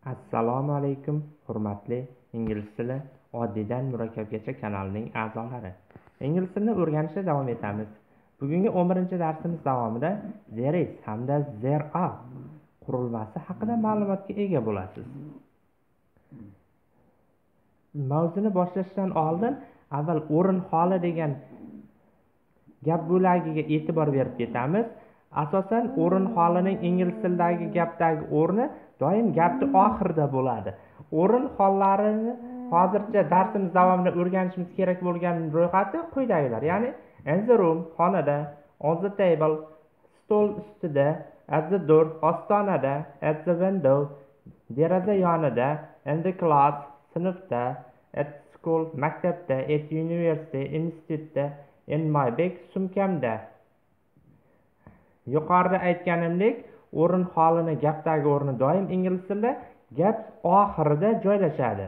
Assalomu alaykum, hurmatli ingliz tili oddiydan murakkabgacha kanalining a'zolari. Ingliz tilini o'rganishda davom etamiz. Bugungi 11-darsimiz davomida there is hamda there are qurilmasi haqida ma'lumotga ega bo'lasiz. Mavzuni boshlashdan oldin avval o'rin holi degan gap bo'lagiga e'tibor berib ketamiz. Asosan o'rin holining ingliz tilidagi gapdagi o'rni doim gapning oxirida bo'ladi. O'rin hollarini hozircha darsimiz davomida o'rganishimiz kerak bo'lgan ro'yxati quyidagilar. Ya'ni in the room xonada, on the table stol ustida, at the door ostonada, at the window deraza yonida, in the class sinfda, at school maktabda, at university institutda, in my bag sumkamda. Yuqorida aytganimdek, o'rin holini gapdagi o'rni doim ingliz tilida gap oxirida joylashadi.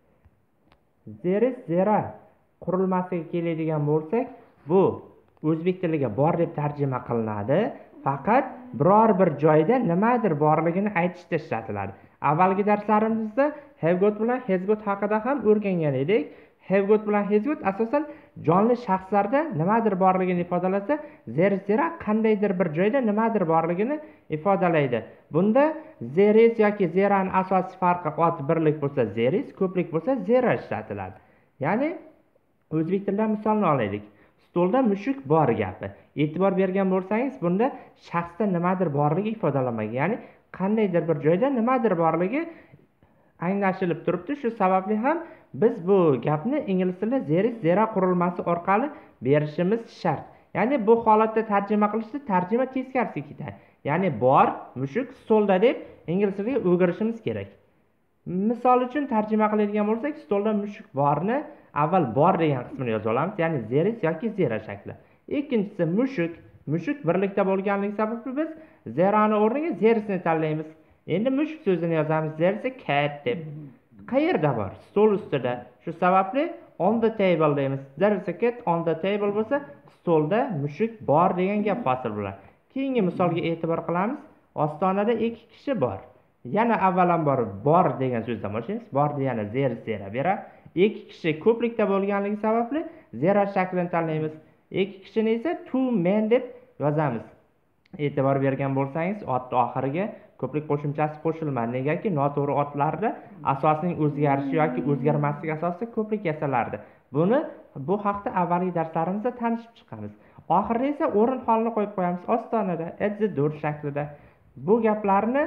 There is, there are qurilmasiga keladigan bo'lsak, bu o'zbek tiliga bor deb tarjima qilinadi. Faqat biror bir joyda nimadir borligini aytishda ishlatiladi. Avvalgi darslarimizda have got bilan has got haqida ham o'rgangan edik. Have got bilan has got asosan jonli shaxslarda nimadir borligini ifodalasa, there is, there are qandaydir bir joyda nimadir borligini ifodalaydi. Bunda there is yoki there are asosiy farqi ot birlik bo'lsa there is, ko'plik bo'lsa there are ishlatiladi. Ya'ni o'zbek tilidan misolni olaylik. Stolda mushuk bor gapi. E'tibor bergan bo'lsangiz, bunda shaxsda nimadir borligi ifodalanmagan. Ya'ni qandaydir bir joyda nimadir borligi anglashilib turibdi. Shu sababli ham biz bu gapni ingliz tilida there is, there are qurilmasi orqali berishimiz shart. Ya'ni bu holatda tarjima qilishda tarjima teskarisiga ketadi. Ya'ni bor, mushuk stolda deb ingliz tiliga o'girishimiz kerak. Misol uchun tarjima qiladigan bo'lsak, stolda mushuk borni avval bor degan qismini yoza olamiz, ya'ni there is yoki there shakli. Ikkinchisi mushuk birlikda bo'lganligi sababli biz there ni o'rniga there ni tanlaymiz. Endi mushuk so'zini yozamiz, there is a cat deb. Qayerda bor? Stol ustida. Shu sababli on the table deymiz. There is a cat on the table bo'lsa, stolda mushuk bor degan gap hosil bo'ladi. Keyingi misolga e'tibor qilamiz. Ostonada 2 kishi bor. Yana avvalambor bor degan so'zdan boshlaymiz. Bor degani there is, there bera. 2 kishi ko'plikda bo'lganligi sababli there shaklini tanlaymiz. 2 kishini esa two men deb yozamiz. E'tibor bergan bo'lsangiz, otning oxiriga ko'plik qo'shimchasi qo'shilmadi. Negaki noto'g'ri otlarda asosining o'zgarishi yoki o'zgarmasligi asosida ko'plik yasalardi. Bu haqda avvalgi darslarimizda tanishib chiqamiz. Oxirida esa o'rin holini qo'yib qo'yamiz. Ostonada, at the door shaklida. Bu gaplarni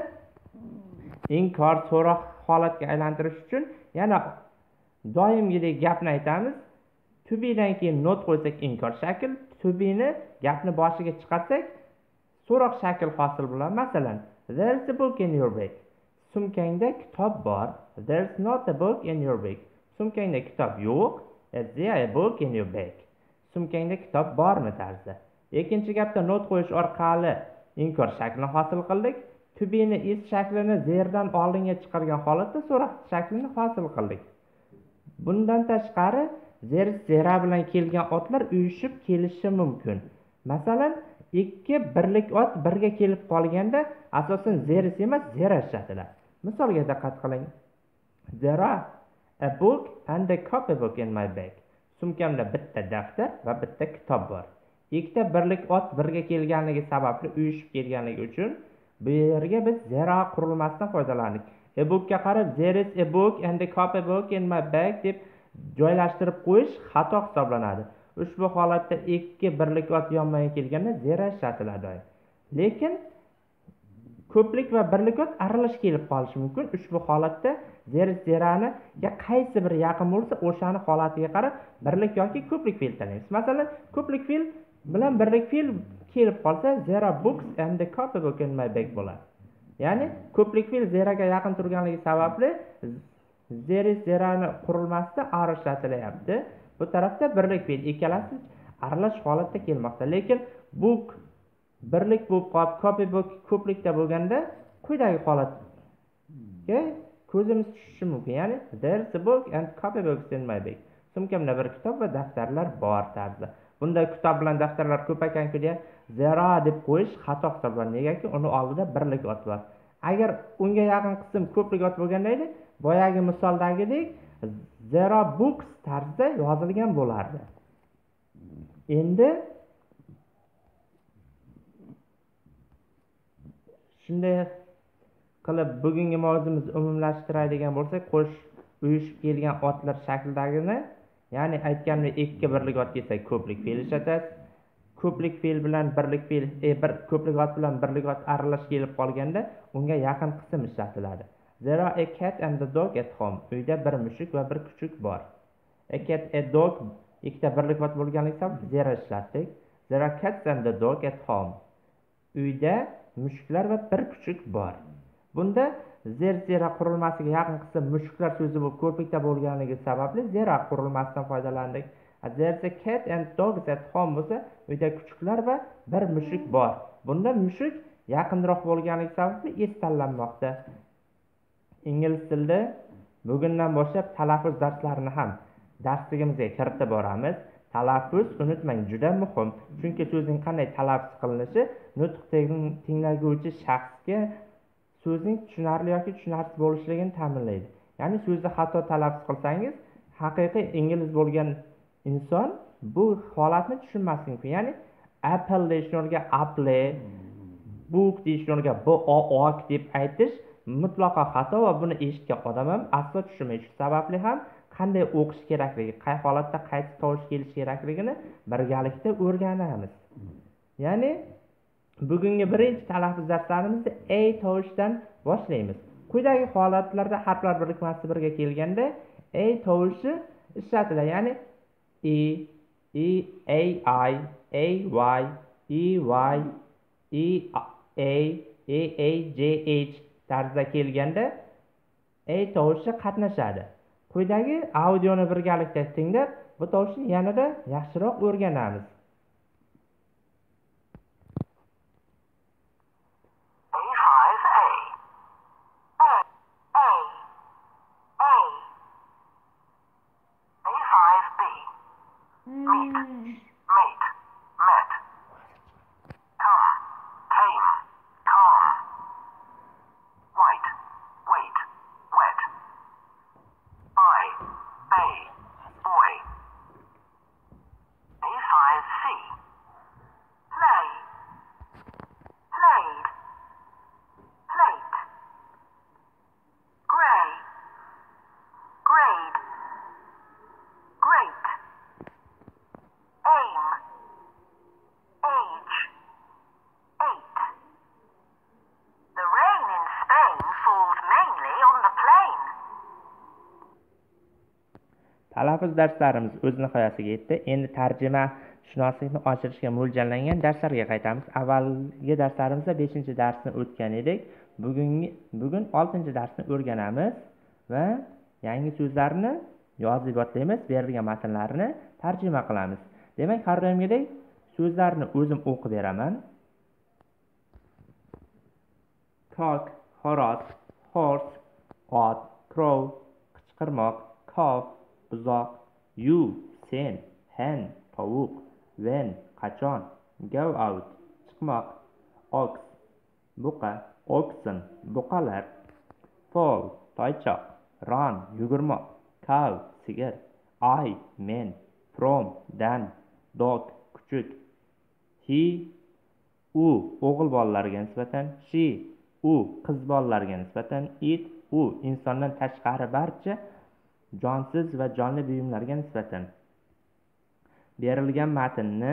inkor, so'roq holatga aylantirish uchun yana doimgidek gapni aytamiz. To be dan keyin not qo'ysak inkor shakl, to be ni gapni boshiga chiqarsak so'roq shakl hosil bo'ladi. Masalan, there's a book in your bag. Sumkangda kitob bor. There's not a book in your bag. Sumkangda kitob yo'q. Is there a book in your bag? Sumkangda kitob bormi tarzda. Ikkinchi gapda not qo'yish orqali inkor shaklini hosil qildik. To be ni is shaklini there dan oldinga chiqargan holatda so'roq shaklini hosil qildik. Bundan tashqari there is, there bilan kelgan otlar uyushib kelishi mumkin. Masalan, 2 birlik ot birga kelib qolganda asosan there is emas there ishlatiladi. Misolga diqqat qiling. There are a book and a copybook in my bag. Sumkamda bitta daftar va bitta kitob bor. 2 birlik ot birga kelganligi sababli uyushib kelganligi uchun bu yerga biz there are qurilmasidan foydalandik. A bookga qarab there is a book and a copybook in my bag deb joylashtirib qo'yish xato hisoblanadi. Ushbu holatda 2 birlik ot yonma-yon kelganda there ishlatiladi. Lekin ko'plik va birlik ot aralash kelib qolishi mumkin. Ushbu holatda there is, there ni qaysi bir yaqin bo'lsa, o'shani holatiga qarab birlik yoki ko'plik fe'l tanlaymiz. Masalan, ko'plik fe'l bilan birlik fe'l kelib qolsa there are books and a copybook in my bag bo'ladi. Ya'ni ko'plik fe'l there ga yaqin turganligi sababli there is, there ni qurilmasida are ishlatilyapti. Bu tarafda birlik fe'l ikkalasi aralash holatda kelmoqda. Lekin book birlik bo'lib qolib, copybook ko'plikda bo'lganda quyidagi holatga ko'zimiz tushishi mumkin. Ya'ni there's a book and copybooks in my bag. Sumkamda bir kitob va daftarlar bor tarzda. Bunda kitob bilan daftarlar ko'p ekan-ku deya there are deb qo'yish xato hisoblanadi. Negaki uni oldida birlik ot bor. Agar unga yaqin qism ko'plik ot bo'lganda edi, boyagi misoldagidek zero books tarzida yozilgan bo'lardi. Endi shunday qilib bugungi mavzumizni umumlashtiradigan bo'lsak, uyushib kelgan otlar shaklidagini, ya'ni aytganimdek ikki birlik ot kelsa ko'plik fe'l ishlatasiz. Ko'plik fe'l bilan birlik fe'l, ko'plik ot bilan birlik ot aralash kelib qolganda unga yaqin qism ishlatiladi. There are a cat and a dog at home. Uyda bir mushuk va bir kuchuk bor. A cat, a dog ikkita birlik ot bo'lganligi sabab there ishlatdik. There are cats and a dog at home. Uyda mushuklar va bir kuchuk bor. Bunda zera qurilmasiga yaqin qism mushuklar so'zi bo'lib ko'plikda bo'lganligi sababli zera qurilmasidan foydalandik. There's a cat and dogs at home bo'lsa, uyda kuchuklar va bir mushuk bor. Bunda mushuk yaqinroq bo'lganligi sababli es tanlanmoqda. Ingliz tilida bugundan boshlab talaffuz darslarini ham darsligimizga kiritib boramiz. Talaffuz unutmang juda muhim. Chunki so'zning qanday talaffuz qilinishi nutq tinglaguvchi shaxsga so'zning tushunarli yoki tushunarsiz bo'lishligini ta'minlaydi. Ya'ni so'zni xato talaffuz qilsangiz, haqiqiy ingliz bo'lgan inson bu holatni tushunmasligi mumkin. Ya'ni apple deyishni o'rniga apple, book deyishni o'rniga book deb aytish mutlaqo xato va buni eshitgan odam ham aslo tushunmaydi. Shu sababli ham qanday o'qish kerakligi, qay holatda qaysi tovush kelishi kerakligini birgalikda o'rganamiz. Ya'ni bugungi birinchi talaffuz darslarimizda a tovushidan boshlaymiz. Quyidagi holatlarda harflar birikmasi birga kelganda a tovushi ishlatiladi. Ya'ni a I, a y, a j h tarzda kelganda a tovushi qatnashadi. Quyidagi audioni birgalikda tinglab, bu tovushni yanada yaxshiroq o'rganamiz. Meet, mate, met. Come, came, calm. White, wait, wet. Buy, bay, boy. A5C. Play, played, plate. Grey, grade, great. Aim, age, 8. The rain in Spain falls mainly on the plain. Talaffuz darslarimiz o'z nihoyasiga yetdi. Endi tarjima shunoslikni oshirishga mo'ljallangan darslarga qaytamiz. Avvalgi darslarimizda 5-darsni o'tgan edik. Bugun 6-darsni o'rganamiz va yangi so'zlarni yozib boshlaymiz, berilgan matnlarni tarjima qilamiz. Demak, har doimgidek so'zlarni o'zim o'qib beraman. Cock, xo'roz, horse, ot, crow, qichqirmoq, cow, buzoq, you, sen, hen, tovuq, when, qachon, go out, chiqmoq, ox, buqa, oxen, buqalar, foal, toychoq, run, yugurmoq, cow, sigir, I, men, from, dan, dog, kuchuk, he, u, o'g'il bolalarga nisbatan, she, u, qiz bolalarga nisbatan, it, u, insondan tashqari barcha jonsiz va jonli buyumlarga nisbatan. Berilgan matnni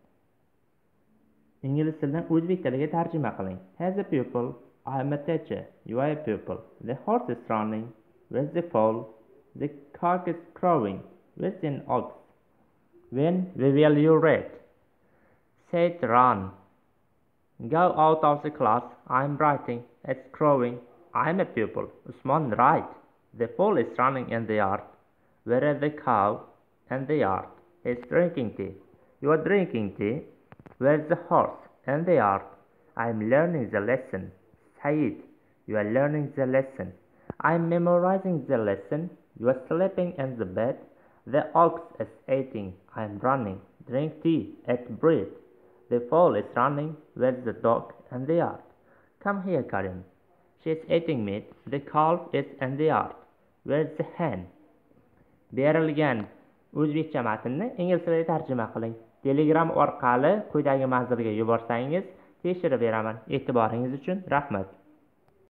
ingliz tilidan o'zbek tiliga tarjima qiling. As a pupil, I am a teacher. You are a pupil. The horse is running. Where's the foal? The cock is crowing. Where's an ox? When will you read? Said run. Go out of the class. I am writing. It's crowing. I am a pupil. Usman, right. The foal is running in the yard. Where is the cow? In the yard. It's drinking tea. You are drinking tea. Where's the horse? In the yard. I am learning the lesson. Said, you are learning the lesson. I am memorizing the lesson. You are sleeping in the bed. The ox is eating. I am running. Drink tea. Eat bread. The foal is running. Where's the dog? In the yard. Come here, Karim. She's eating meat. The calf is in the yard. Where's the hen? Berilgan o'zbekcha matnni ingliz tiliga tarjima qiling. Telegram orqali quyidagi manzilga yuborsangiz tekshirib beraman. E'tiboringiz uchun rahmat.